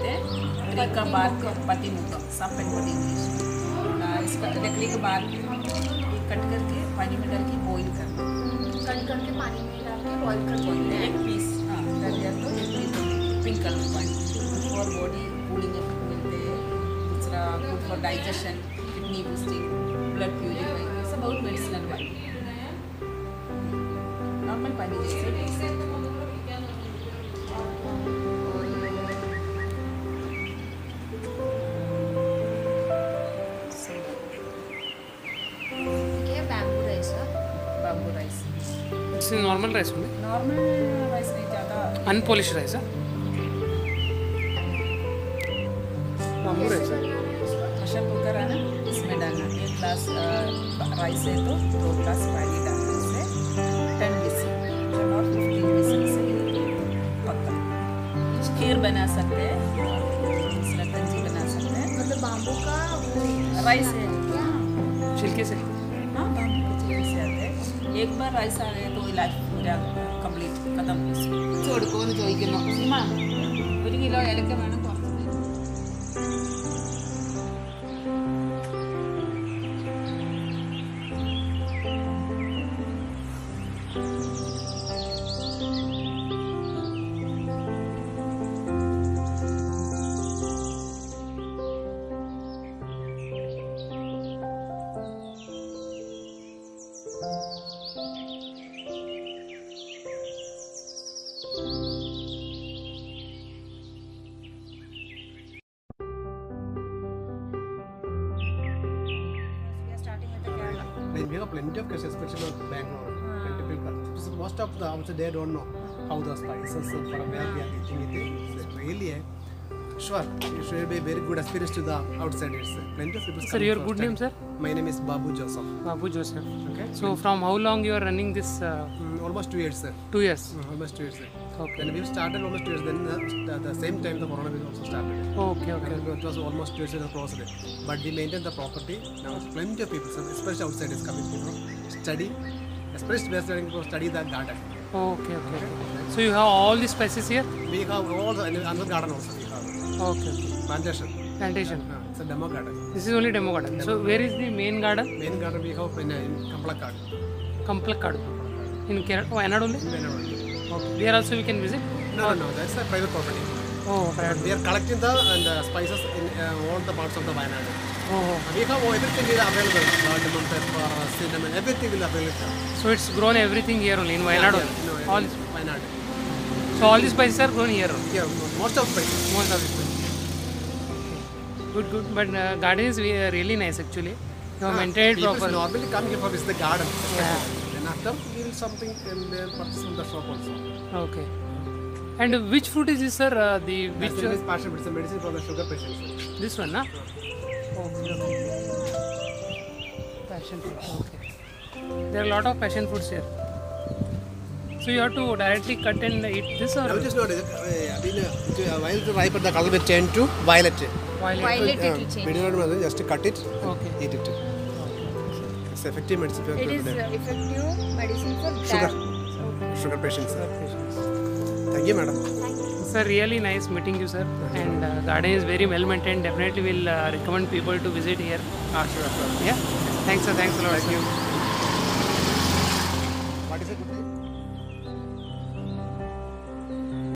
कहते हैं। ट्री का बार्क, पत्ती मुद्दा, सप एंड वुड इंग्लिश। इसका लकड़ी का बार्क कट करके पानी में डाल के बॉईल करना। कट करके पानी में डाल के बॉईल कर देते हैं। एक पीस डल गया तो एक पीस पिंक कलर पानी फॉर बॉडी कूलिंग इफेक्ट मिलते हैं। दूसरा good for digestion, kidney boosting, blood purify, सब बहुत मेडिसिनल पानी, नॉर्मल पानी जैसे। Bamboo rice, It's a normal rice only. Normal rice नहीं ज़्यादा। Unpolished rice, huh? Bamboo rice. Pressure cooker है ना, इसमें डालना। 1 ग्लास राइस है तो 2 ग्लास पानी डालना। इससे 10 विसल और 15 विसल से पक्का। खीर बना सकते हैं, दूसरा कंजी बना सकते हैं। मतलब बाम्बू का राइस है क्या? छिलके से. हाँ, बाम्बू के छिलके से आते हैं। एक बार राइस आ गए तो इलाज पूरा कंप्लीट खत्म। ചോടുക്കോന്ന് ചോദിക്കുന്നു. സിമ 1 കിലോ ഏലക്ക വേണം കുറച്ച്. Like we have plenty of cases, especially in Bangalore. Plenty of people. So most of the also they don't know how the spices from where they are getting it. It's really sure. It should be very good experience to the outsiders. Plenty of people. Sir, your good name, sir? My name is Babu Joseph. Babu Joseph. Okay. So from how long you are running this? Almost 2 years, sir. 2 years. Almost 2 years, sir. Okay. Then we started almost 2 years. Then the same time the coronavirus also started. Okay, okay. And it was almost 2 years closed. But we maintained the property. Now plenty of people, especially outsiders coming to study. Especially we are studying to study the garden. Okay, okay. So you have all the spices here? We have all the another garden also. We have Okay, okay. plantation. Plantation. It's a demo garden. This is only demo garden. So where is the main garden? Main garden we have in Kamplakad. Kamplakad. In Kerala, Wayanad only? Okay. There also we can visit? No, that's a private property. Oh, private. We are collecting the spices in all the parts of the Wayanad. Oh, We have everything is available. Cardamom, pepper, cinnamon, everything will available. so it's grown everything here only in Wayanad only? No, All, Wayanad. so all these spices are grown here only? Yeah, most of spices. Most of it. Good, good. But garden is really nice actually. You have maintained People properly. normally come here for visit the garden. Yeah. Then after we will something and then purchase from the shop also. Okay. And which fruit is this, sir? The which This is passion fruit. It's a medicine for the sugar patients. this one, huh? Okay, okay. Passion fruit. Okay. There are a lot of passion fruits here. So you have to directly cut and eat this, or Now just notice, while the ripe the color will change to violet. violet? Violet it will change. Medium just cut it, Okay. eat it. It's effective medicine for It is effective medicine for Sugar. diabetes. sugar patients. Thank you, madam. Sir, really nice meeting you, sir. And garden is very well maintained. Definitely will recommend people to visit here. Sure. Yeah. Thanks, sir. Thanks a lot. Thank you.